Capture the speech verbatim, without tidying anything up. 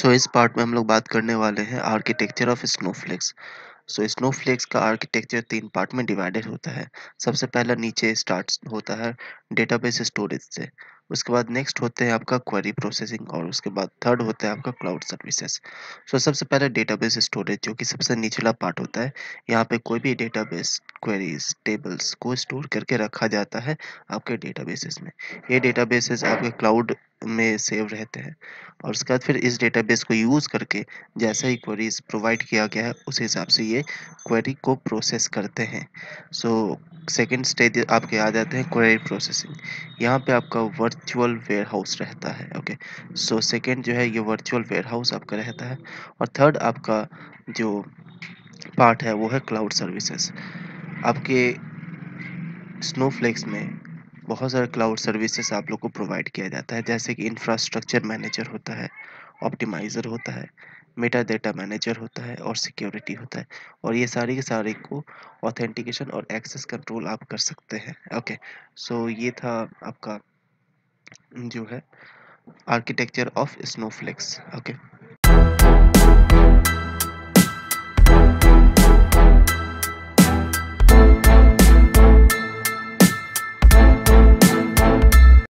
सो इस पार्ट में हम लोग बात करने वाले हैं architecture of Snowflakes. So Snowflakes का आर्किटेक्चर तीन पार्ट में डिवाइडेड होता है। सबसे पहला नीचे स्टार्ट होता है डेटाबेस स्टोरेज से, उसके बाद नेक्स्ट होते हैं आपका क्वेरी प्रोसेसिंग और उसके बाद थर्ड होता है आपका क्लाउड सर्विसेज। सो सबसे पहले डेटाबेस स्टोरेज जो कि सबसे निचला पार्ट होता है। यहाँ पे कोई भी डेटाबेस क्वेरीज टेबल्स को स्टोर करके रखा जाता है आपके डेटाबेसेस में। ये डेटाबेसेस आपके क्लाउड में सेव रहते हैं और उसके बाद फिर इस डेटाबेस को यूज़ करके जैसा ही क्वेरीज प्रोवाइड किया गया है उस हिसाब से ये क्वेरी को प्रोसेस करते हैं। सो सेकेंड स्टेज आपके आ जाते हैं क्वेरी प्रोसेसिंग। यहाँ पे आपका वर्चुअल वेयर हाउस रहता है। ओके, सो सेकेंड जो है ये वर्चुअल वेयर हाउस आपका रहता है और थर्ड आपका जो पार्ट है वो है क्लाउड सर्विसेज। आपके स्नोफ्लेक्स में बहुत सारे क्लाउड सर्विसेज आप लोग को प्रोवाइड किया जाता है, जैसे कि इंफ्रास्ट्रक्चर मैनेजर होता है, ऑप्टिमाइज़र होता है, मेटा डेटा मैनेजर होता है और सिक्योरिटी होता है। और ये सारी के सारे को ऑथेंटिकेशन और एक्सेस कंट्रोल आप कर सकते हैं। ओके, सो ये था आपका जो है आर्किटेक्चर ऑफ स्नोफ्लेक्स। ओके।